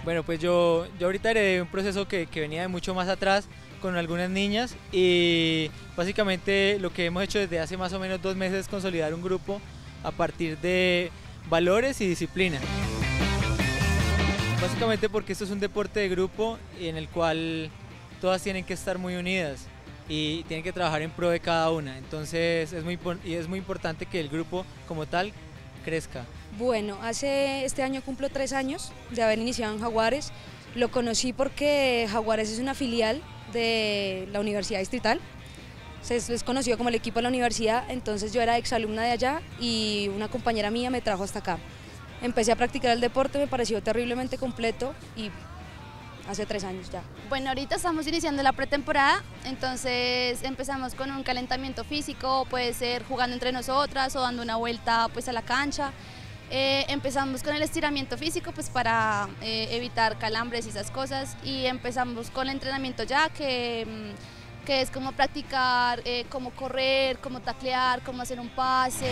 Bueno, pues yo ahorita heredé un proceso que venía de mucho más atrás con algunas niñas y básicamente lo que hemos hecho desde hace más o menos 2 meses es consolidar un grupo a partir de valores y disciplina. Básicamente porque esto es un deporte de grupo en el cual todas tienen que estar muy unidas y tienen que trabajar en pro de cada una. Entonces es muy importante que el grupo como tal crezca. Bueno, este año cumplo 3 años de haber iniciado en Jaguares. Lo conocí porque Jaguares es una filial de la Universidad Distrital. Es conocido como el equipo de la universidad, entonces yo era exalumna de allá y una compañera mía me trajo hasta acá. Empecé a practicar el deporte, me pareció terriblemente completo y hace 3 años ya. Bueno, ahorita estamos iniciando la pretemporada, entonces empezamos con un calentamiento físico, puede ser jugando entre nosotras o dando una vuelta pues a la cancha. Empezamos con el estiramiento físico pues para evitar calambres y esas cosas, y empezamos con el entrenamiento ya que es como practicar, cómo correr, cómo taclear, cómo hacer un pase.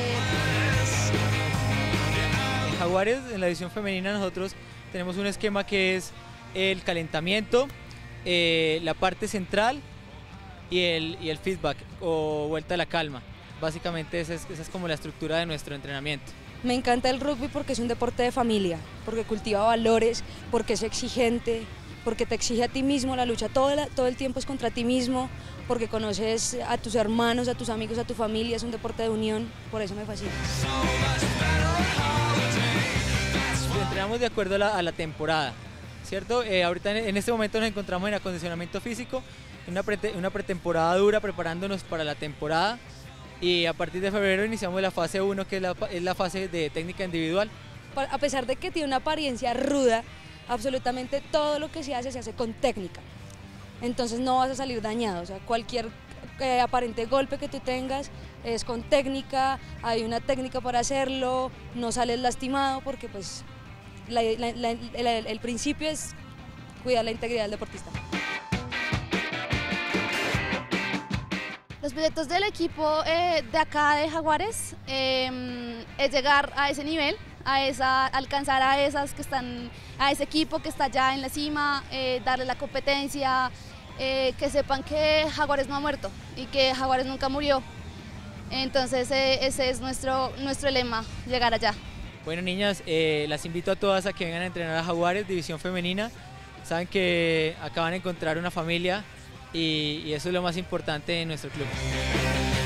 En Jaguares, en la división femenina, nosotros tenemos un esquema que es el calentamiento, la parte central y el feedback o vuelta a la calma. Básicamente esa es como la estructura de nuestro entrenamiento. Me encanta el rugby porque es un deporte de familia, porque cultiva valores, porque es exigente, porque te exige a ti mismo, la lucha todo el tiempo es contra ti mismo, porque conoces a tus hermanos, a tus amigos, a tu familia, es un deporte de unión, por eso me fascina. Entrenamos de acuerdo a la temporada, ¿cierto? Ahorita en este momento nos encontramos en acondicionamiento físico, en una pretemporada dura preparándonos para la temporada, y a partir de febrero iniciamos la fase 1, que es la fase de técnica individual. A pesar de que tiene una apariencia ruda, absolutamente todo lo que se hace con técnica, entonces no vas a salir dañado, o sea, cualquier aparente golpe que tú tengas es con técnica, hay una técnica para hacerlo, no sales lastimado porque pues el principio es cuidar la integridad del deportista. Los proyectos del equipo de acá de Jaguares es llegar a ese nivel, alcanzar a ese equipo que está ya en la cima, darle la competencia, que sepan que Jaguares no ha muerto y que Jaguares nunca murió. Entonces ese es nuestro lema, llegar allá. Bueno, niñas, las invito a todas a que vengan a entrenar a Jaguares, división femenina. Saben que acá van a encontrar una familia y eso es lo más importante en nuestro club.